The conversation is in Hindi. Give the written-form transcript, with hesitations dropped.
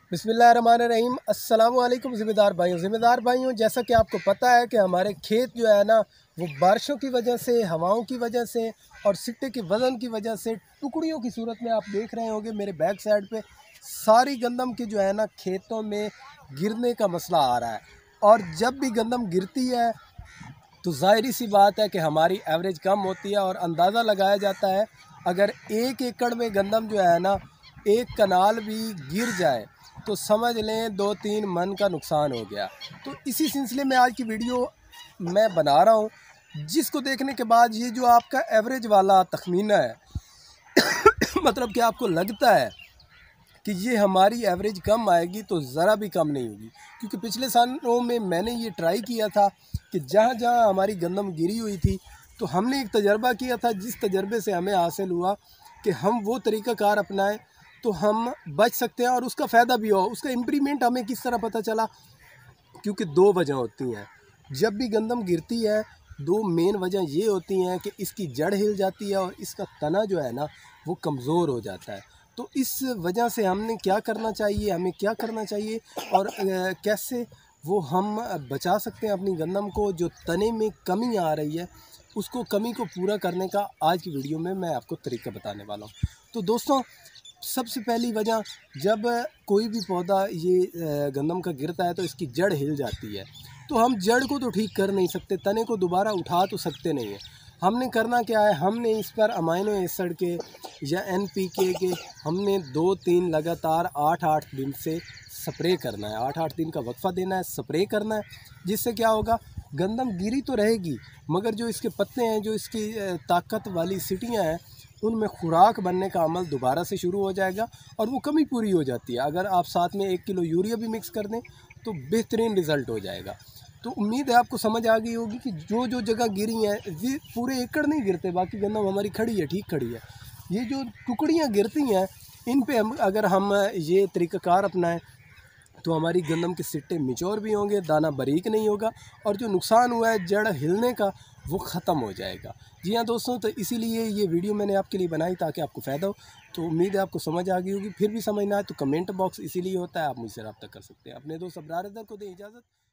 बिस्मिल्लाहिर्रहमानिर्रहीम। अस्सलामु अलैकुम ज़िम्मेदार भाइयों, जैसा कि आपको पता है कि हमारे खेत जो है ना, वो बारिशों की वजह से, हवाओं की वजह से और सिट्टे के वज़न की वजह से टुकड़ियों की सूरत में आप देख रहे होंगे मेरे बैक साइड पे सारी गंदम की जो है ना खेतों में गिरने का मसला आ रहा है। और जब भी गंदम गिरती है तो ज़ाहिर सी बात है कि हमारी एवरेज कम होती है और अंदाज़ा लगाया जाता है अगर 1 एकड़ में गंदम जो है ना एक कनाल भी गिर जाए तो समझ लें 2-3 मन का नुकसान हो गया। तो इसी सिलसिले में आज की वीडियो मैं बना रहा हूँ, जिसको देखने के बाद ये जो आपका एवरेज वाला तखमीना है मतलब कि आपको लगता है कि ये हमारी एवरेज कम आएगी, तो ज़रा भी कम नहीं होगी। क्योंकि पिछले सालों में मैंने ये ट्राई किया था कि जहाँ जहाँ हमारी गंदम गिरी हुई थी तो हमने एक तजर्बा किया था, जिस तजर्बे से हमें हासिल हुआ कि हम वो तरीक़ाकार अपनाएं तो हम बच सकते हैं और उसका फ़ायदा भी हो। उसका इम्प्रीमेंट हमें किस तरह पता चला, क्योंकि दो वजह होती हैं जब भी गंदम गिरती है। दो मेन वजह ये होती हैं कि इसकी जड़ हिल जाती है और इसका तना जो है ना वो कमज़ोर हो जाता है। तो इस वजह से हमें क्या करना चाहिए और कैसे वो हम बचा सकते हैं अपनी गंदम को। जो तने में कमी आ रही है उसको कमी को पूरा करने का आज की वीडियो में मैं आपको तरीका बताने वाला हूँ। तो दोस्तों, सबसे पहली वजह, जब कोई भी पौधा ये गंदम का गिरता है तो इसकी जड़ हिल जाती है। तो हम जड़ को तो ठीक कर नहीं सकते, तने को दोबारा उठा तो सकते नहीं हैं। हमने करना क्या है, हमने इस पर अमाइनो एसिड के या NPK के हमने 2-3 लगातार 8-8 दिन से स्प्रे करना है। 8-8 दिन का वक्फा देना है, स्प्रे करना है। जिससे क्या होगा, गंदम गिरी तो रहेगी मगर जो इसके पत्ते हैं, जो इसकी ताकत वाली सीटियाँ हैं, उनमें खुराक बनने का अमल दोबारा से शुरू हो जाएगा और वो कमी पूरी हो जाती है। अगर आप साथ में 1 किलो यूरिया भी मिक्स कर दें तो बेहतरीन रिज़ल्ट हो जाएगा। तो उम्मीद है आपको समझ आ गई होगी कि जो जो जगह गिरी हैं, ये पूरे एकड़ नहीं गिरते, बाकी गंदम हमारी खड़ी है, ठीक खड़ी है। ये जो टुकड़ियाँ गिरती हैं, इन पे अगर हम ये तरीक़ाकार अपनाएं तो हमारी गंदम के सिट्टे मिचौर भी होंगे, दाना बारीक नहीं होगा और जो नुकसान हुआ है जड़ हिलने का वो ख़त्म हो जाएगा। जी हाँ दोस्तों, तो इसीलिए ये वीडियो मैंने आपके लिए बनाई ताकि आपको फ़ायदा हो। तो उम्मीद है आपको समझ आ गई होगी। फिर भी समझ ना आए तो कमेंट बॉक्स इसीलिए होता है, आप मुझसे रब्ता कर सकते हैं। अपने दोस्त अब्रार अदर को दें इजाज़त।